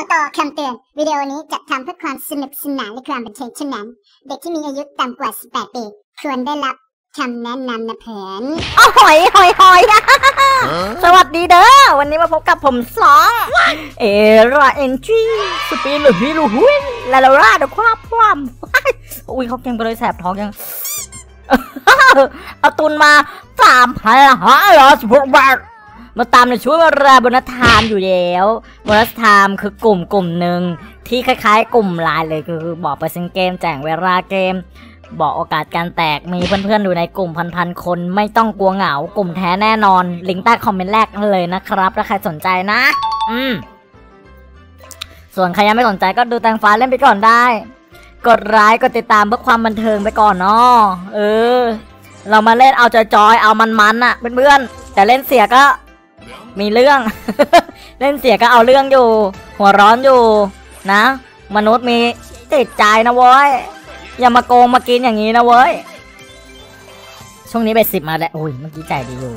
ต่อคำเตือนวิดีโอนี้จัดทำเพื่อความสนุกสนานและความบันเทิงเท่านั้นเด็กที่มีอายุต่ำกว่า18ปีควรได้รับคำแนะนำนะเพื่อนหอยสวัสดีเด้อวันนี้มาพบกับผมสองเอราเอ็นจีสปีนหรือพี่ลูหุ้ยลาลาร่าเดอะความอุ้ยเขาเก่งไปเลยแสบท้องยังเอาตุนมา3,510 บาทมาตามในช่วงเวลาโบนัสไทม์อยู่แล้วโบนัสไทม์คือกลุ่มหนึ่งที่คล้ายๆกลุ่มไลน์เลยคือบอกเปอร์เซ็นต์เกมแจ้งเวลาเกมบอกโอกาสการแตกมีเพื่อนๆอยู่ในกลุ่มพันคนไม่ต้องกลัวเหงากลุ่มแท้แน่นอนลิงก์ใต้คอมเมนต์แรกเลยนะครับถ้าใครสนใจนะส่วนใครยังไม่สนใจก็ดูแตงฟ้าเล่นไปก่อนได้กดไลค์กดติดตามเพื่อความบันเทิงไปก่อนเนาะเรามาเล่นเอาจอยๆเอามันๆอ่ะเพื่อนๆแต่เล่นเสียก็มีเรื่อง เล่นเสียก็เอาเรื่องอยู่หัวร้อนอยู่นะมนุษย์มีติดใจนะเว้ยอย่ามาโกงมากินอย่างนี้นะเว้ยช่วงนี้ไป10มาแล้วอุ้ยเมื่อกี้ใจดีอยู่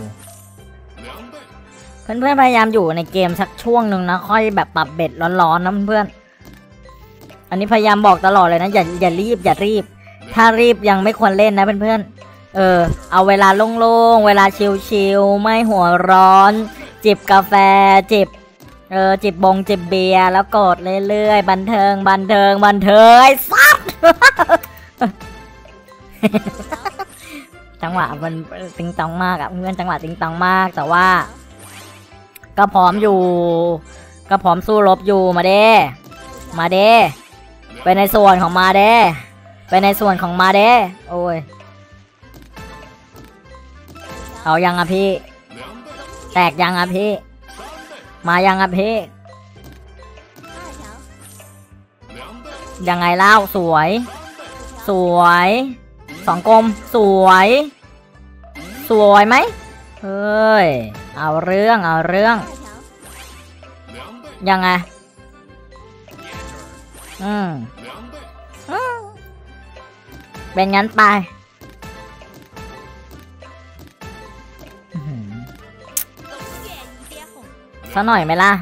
เพื่อนๆพยายามอยู่ในเกมสักช่วงหนึ่งนะค่อยแบบปรับเบ็ดร้อนๆนะเพื่อนๆอันนี้พยายามบอกตลอดเลยนะอย่ารีบถ้ารีบยังไม่ควรเล่นนะเพื่อนๆเอาเวลาโล่งๆเวลาชิลๆไม่หัวร้อนจิบกาแฟจิบจิบเบียร์แล้วกดเรื่อยๆบันเทิงไอ้ซับ จังหวะมันติงตองมากอะเพื่อนจังหวะติงตองมากแต่ว่าก็พร้อมอยู่ก็พร้อมสู้รบอยู่มาเด้ไปในส่วนของมาเด้โอ้ยเอายังอะพี่แตกยังอะพี่มายังอะพี่ยังไงเล่าสวย2 กลมสวยไหมเฮ้ยเอาเรื่องยังไงเป็นงั้นไปซะหน่อยไหมล่ะ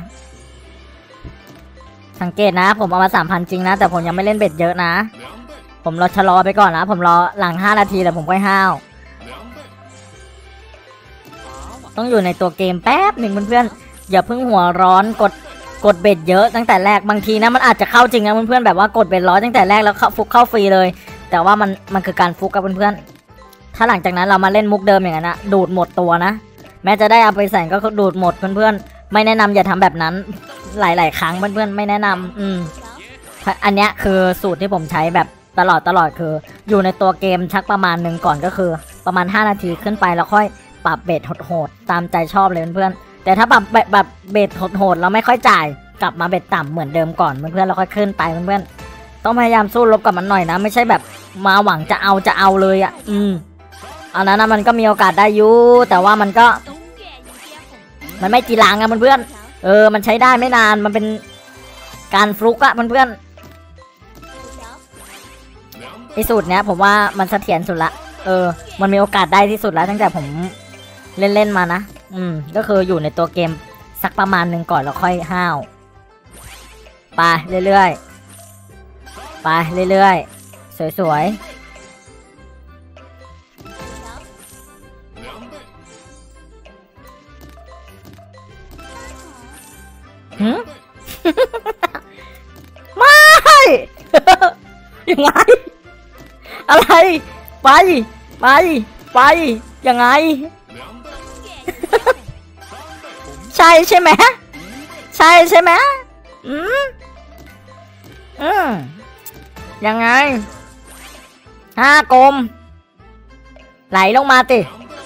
สังเกตนะผมเอามา 3,000 จริงนะแต่ผมยังไม่เล่นเบ็ดเยอะนะผมรอชะลอไปก่อนนะผมรอหลัง5 นาทีแต่ผมค่อยห้าวต้องอยู่ในตัวเกมแป๊บหนึ่งเพื่อนๆอย่าเพิ่งหัวร้อนกดเบ็ดเยอะตั้งแต่แรกบางทีนะมันอาจจะเข้าจริงนะเพื่อนๆแบบว่ากดเบ็ดร้อยตั้งแต่แรกแล้วฟุกเข้าฟรีเลยแต่ว่ามันคือการฟุกกับเพื่อนๆถ้าหลังจากนั้นเรามาเล่นมุกเดิมอย่างนั้นนะดูดหมดตัวนะแม้จะได้เอาไปใส่ก็ดูดหมดเพื่อนๆไม่แนะนำอย่าทำแบบนั้นหลายครั้งเพื่อนๆไม่แนะนำอันเนี้ยคือสูตรที่ผมใช้แบบตลอดคืออยู่ในตัวเกมชักประมาณหนึ่งก่อนก็คือประมาณ5 นาทีขึ้นไปแล้วค่อยปรับเบสโหดตามใจชอบเลยเพื่อนๆแต่ถ้าปรับแบบเบสโหดเราไม่ค่อยจ่ายกลับมาเบสต่ำเหมือนเดิมก่อนเพื่อนๆเราค่อยขึ้นไปเพื่อนๆต้องพยายามสู้รบกับมันหน่อยนะไม่ใช่แบบมาหวังจะเอาเลยอ่ะอันนั้นนะมันก็มีโอกาสได้อยู่แต่ว่ามันไม่จีรังอะเพื่อนๆมันใช้ได้ไม่นานมันเป็นการฟลุกอะเพื่อนๆไอสูตรเนี้ยผมว่ามันเสถียรสุดละมันมีโอกาสได้ที่สุดแล้วตั้งแต่ผมเล่นมานะก็คืออยู่ในตัวเกมสักประมาณหนึ่งก่อนแล้วค่อยห้าวไปเรื่อยๆสวยไม่ยังไงอะไรไปยังไงใช่ไหมยังไง5 กลมไหลลงมาติ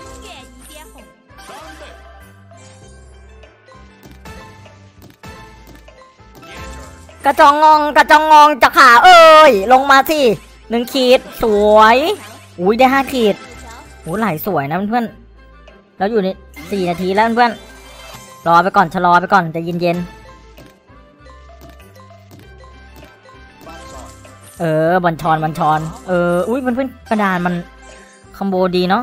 กระจองงองจะขาลงมาสิ1 ขีดสวยอุ้ยได้5 ขีดโหไหลสวยนะเพื่อนๆแล้วอยู่ใน4 นาทีแล้วเพื่อนรอไปก่อนชะลอไปก่อนจะเย็นบอลชอนอุ้ยเพื่อนๆกระดานมันคอมโบดีเนาะ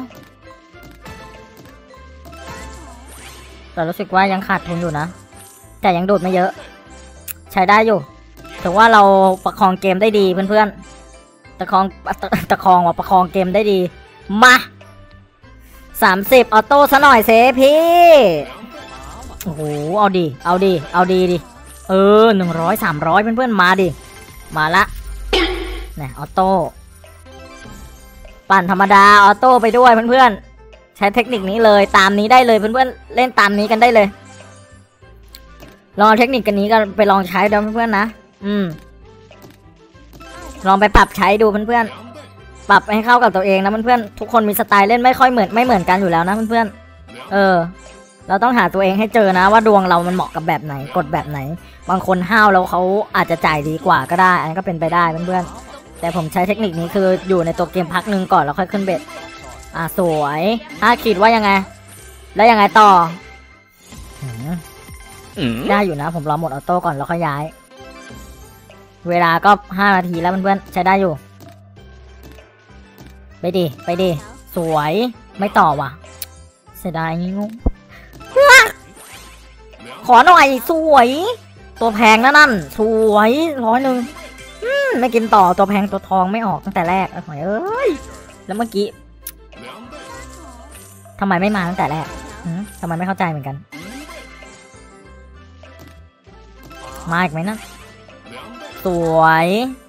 แต่รู้สึกว่ายังขาดทุนอยู่นะแต่ยังโดดไม่เยอะใช้ได้อยู่ถือว่าเราประคองเกมได้ดีเพื่อนๆประคองเกมได้ดีมา30ออโต้ซะหน่อยเซพี่โอ้โหเอาดีดิ100 300เพื่อนๆมาดิมาละเนี่ยออโต้ปั่นธรรมดาออโต้ไปด้วยเพื่อนๆใช้เทคนิคนี้เลยตามนี้ได้เลยเพื่อนๆเล่นตามนี้กันได้เลยลองเทคนิคกันนี้กันไปลองใช้ดูเพื่อนๆนะลองไปปรับใช้ดูเพื่อนๆปรับให้เข้ากับตัวเองนะเพื่อนๆทุกคนมีสไตล์เล่นไม่เหมือนกันอยู่แล้วนะเพื่อนๆเราต้องหาตัวเองให้เจอนะว่าดวงเรามันเหมาะกับแบบไหนกดแบบไหนบางคนห้าวแล้วเขาอาจจะจ่ายดีกว่าก็ได้อันนี้ก็เป็นไปได้เพื่อนๆแต่ผมใช้เทคนิคนี้คืออยู่ในตัวเกมพักนึงก่อนแล้วค่อยขึ้นเบ็ดสวย5 ขีดว่ายังไงแล้วยังไงต่อได้อยู่นะผมรอหมดออโต้ก่อนแล้วค่อยย้ายเวลาก็5 นาทีแล้วเพื่อนๆใช้ได้อยู่ไปดิสวยไม่ต่อว่ะเสียดายงี้งงขอหน่อยสวยตัวแพงนั่นสวย100ไม่กินต่อตัวแพงตัวทองไม่ออกตั้งแต่แรกเอ้ยแล้วเมื่อกี้ทำไมไม่มาตั้งแต่แรกทำไมไม่เข้าใจเหมือนกันมาอีกไหมนะสวย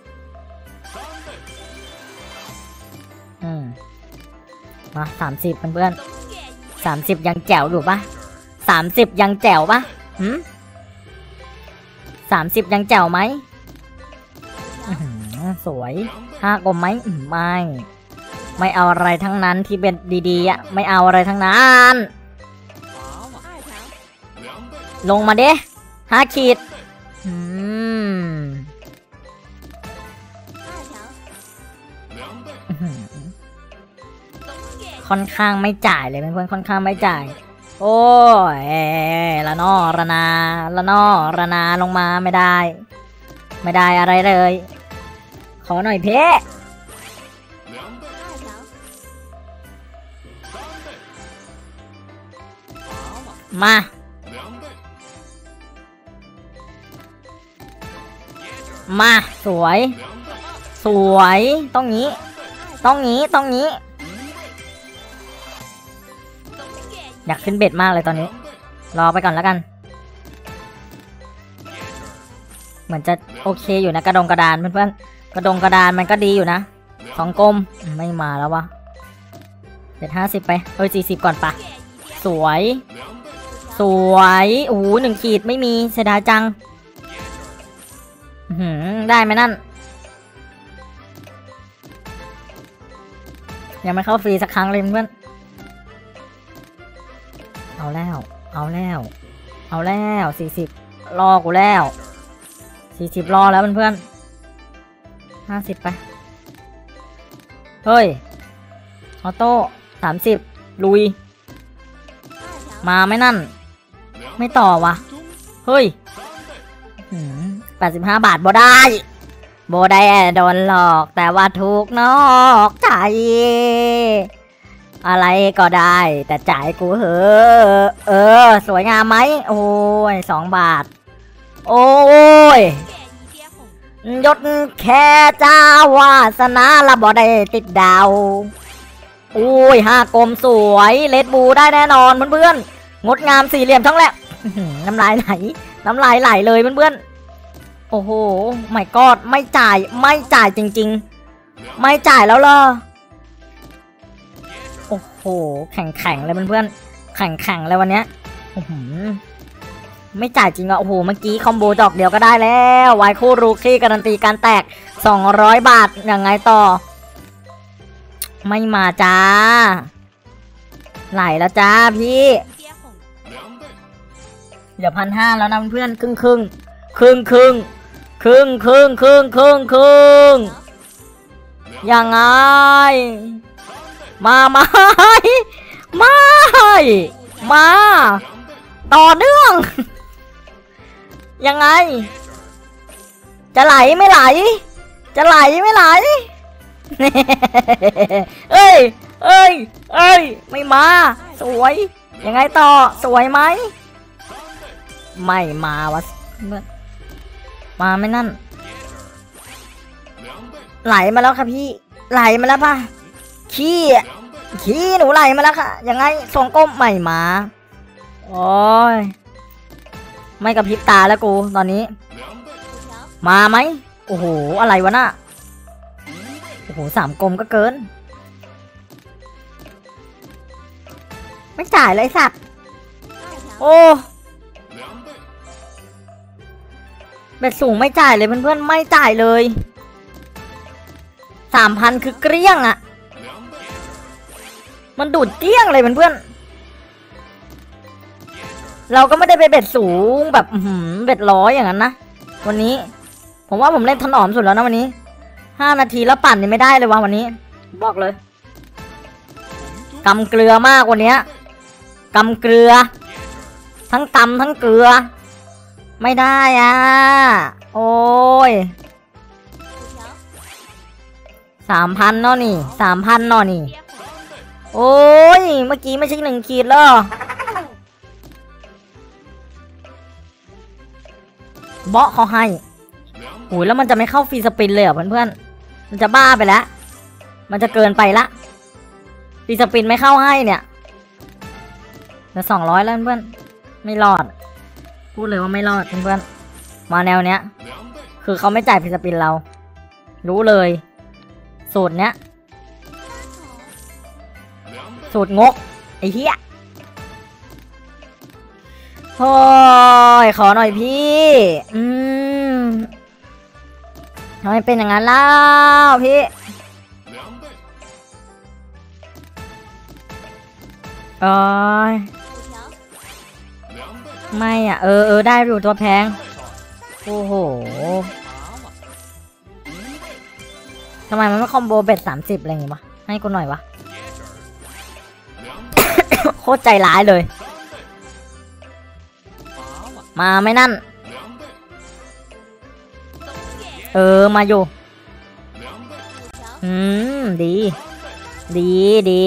มา30เพื่อน30ยังแจ๋วอยู่ปะ30ยังแจ๋วปะ30ยังแจ๋วไหมสวย5 กลมไหมไม่เอาอะไรทั้งนั้นที่เป็นดีๆไม่เอาอะไรทั้งนั้นลงมาเด้5 ขีดค่อนข้างไม่จ่ายเลยเพื่อนๆค่อนข้างไม่จ่ายโอ้ยละนอระนาลงมาไม่ได้อะไรเลยขอหน่อยเพ่มาสวยต้องงี้อยากขึ้นเบ็ดมากเลยตอนนี้รอไปก่อนแล้วกันเหมือนจะโอเคอยู่นะกระดงกระดานเพื่อนๆกระดานมันก็ดีอยู่นะ2 กลมไม่มาแล้ววะเบ็ด50ไป40ก่อนปะสวยโอ้โห1 ขีดไม่มีเสียดายจังได้ไหมนั่นยังไม่เข้าฟรีสักครั้งเลยเพื่อนเอาแล้ว40รอกูแล้ว40รอแล้วเพื่อน50ไปเฮ้ยออโต้30ลุยมาไหมนั่นไม่ต่อวะเฮ้ย85 บาทบ่ได้โดนหลอกแต่ว่าถูกนอกใจอะไรก็ได้แต่จ่ายกูเหอะสวยงามไหมโอ้ย2 บาทโอ้ยยศแค่เจ้าวาสนาละบ่ได้ติดดาวโอ้ย5 กลมสวยเลดบูได้แน่นอนเพื่อนๆงดงาม4 เหลี่ยมทั้งแหละน้ำลายไหลเลยเพื่อนๆโอ้โหไม่กอดไม่จ่ายจริงๆไม่จ่ายแล้วเหรอโอ้โหแข็งเลยเพื่อนๆแข็งเลยวันเนี้ยไม่จ่ายจริงอ่ะโอ้โหเมื่อกี้คอมโบดอกเดียวก็ได้แล้ววายคู่รูคีการันตีการแตก200 บาทยังไงต่อไม่มาจ้าไหลแล้วจ้าพี่เดี๋ยว1,500แล้วนะเพื่อนครึ่งยังไงมาต่อเนื่องยังไงจะไหลไม่ไหลเอ้ยไม่มาสวยยังไงต่อสวยไหมไม่มาวะมาไม่นั่นไหลมาแล้วค่ะพี่ไหลมาแล้วป่ะขี้หนูไหลมาแล้วค่ะยังไงทรงก้มใหม่มาโอ้ยไม่กระพริบตาแล้วกูตอนนี้มาไหมโอ้โหอะไรวะน่ะโอ้โห3 กลมก็เกินไม่จ่ายเลยสัตว์โอ้เบ็ดสูงไม่จ่ายเลยเพื่อนๆไม่จ่ายเลย3,000คือเกลี้ยงอะมันดูดเกลี้ยงเลยเพื่อนๆเราก็ไม่ได้ไปเบ็ดสูงแบบเบ็ด100อย่างนั้นนะวันนี้ผมว่าผมเล่นถนอมสุดแล้วนะวันนี้5 นาทีแล้วปั่นนี่ไม่ได้เลยว่ะวันนี้บอกเลยกำเกลือมากวันนี้กำเกลือทั้งกำทั้งเกลือไม่ได้อ่ะโอ้ย3,000เนาะนี่3,000เนาะนี่โอ้ยเมื่อกี้ไม่ใช่1 ขีดแล้วเบาะเขาให้โอ้ยแล้วมันจะไม่เข้าฟรีสปินเลยเหรอเพื่อนๆมันจะบ้าไปแล้วมันจะเกินไปละฟรีสปินไม่เข้าให้เนี่ยเหลือ200แล้วเพื่อนไม่รอดพูดเลยว่าไม่รอดเพื่อนๆมาแนวเนี้ยคือเขาไม่จ่ายฟรีสปินเรารู้เลยสูตรเนี้ยสูตรงกไอ้เหี้ยโอ้ยขอหน่อยพี่ทำไมเป็นอย่างนั้นล่ะพี่โอ้ยไม่อ่ะได้อยู่ตัวแพงโอ้โหทำไมมันไม่คอมโบเบ็ด30อะไรอย่างงี้วะให้กูหน่อยวะ โคตรใจร้ายเลยมาไม่นั่นมาอยู่ดี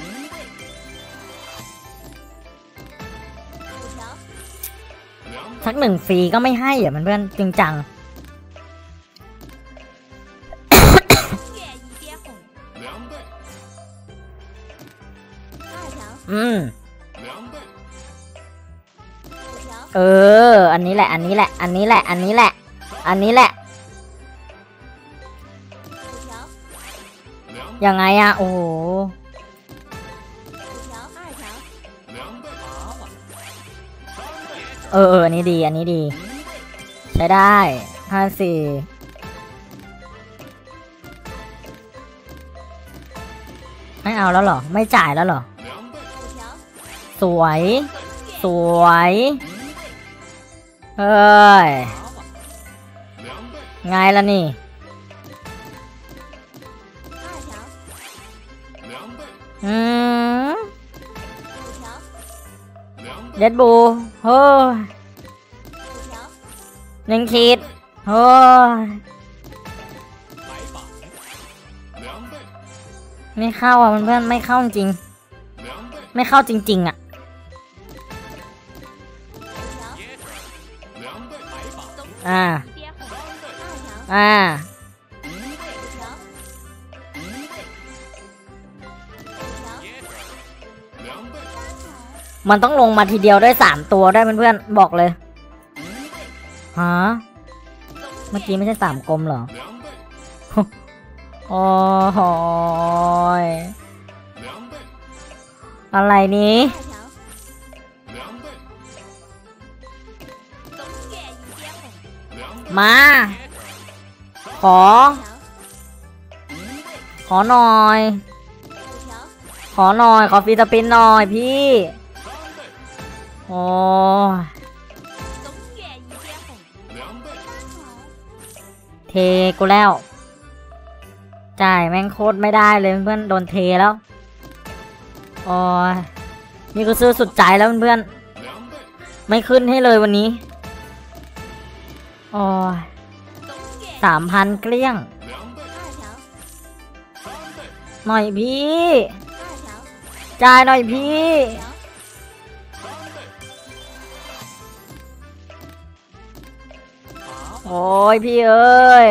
สัก1 ฟรีก็ไม่ให้อ่ะมันเพื่อนจริงจังอันนี้แหละยังไงอะโอ้โหอันนี้ดีใช้ได้54ไม่เอาแล้วเหรอไม่จ่ายแล้วเหรอสวยเฮ้ยไงล่ะนี่เด็ดบูเฮ้ย1 ขีดเฮ้ยไม่เข้าอ่ะเพื่อนไม่เข้าจริงไม่เข้าจริงๆอ่ะมันต้องลงมาทีเดียวได้3 ตัวได้เพื่อนๆบอกเลยฮะเมื่อกี้ไม่ใช่3 กลมเหรอโอ้ยอะไรนี้มาขอหน่อยขอฟรีสปินหน่อยพี่โอ้เทกูแล้วจ่ายแม่งโคตรไม่ได้เลยเพื่อนโดนเทแล้วโอ้ยนี่ก็ซื้อสุดใจแล้วเพื่อนไม่ขึ้นให้เลยวันนี้โอ้ย3,000เกลี้ยงหน่อยพี่จ่ายหน่อยพี่โอ้ยพี่เอ้ย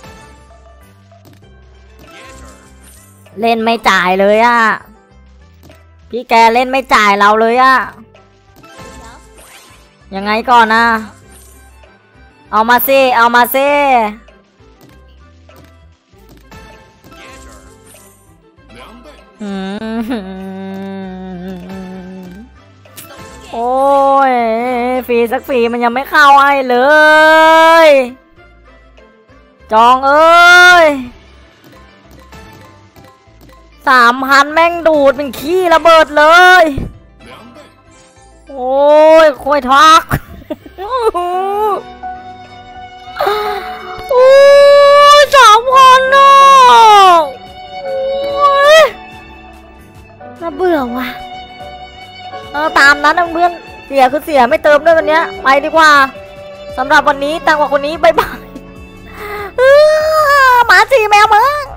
เล่นไม่จ่ายเลยอะพี่แกเล่นไม่จ่ายเราเลยอะยังไงก่อนนะเอามาซิเอามาซิโอ้ยฟรีสักฟรีมันยังไม่เข้าให้เลยจองเอ้ย3,000แม่งดูดเป็นขี้ระเบิดเลยโอ้ยคุยทักโอ้ย3,000น่ะน่าเบื่อว่ะตามนั้นนะเพื่อนเสียคือเสียไม่เติมด้วยวันนี้ไปดีกว่าสำหรับวันนี้ตังกว่าคนนี้บ๊ายบายหมาสีแมวมึง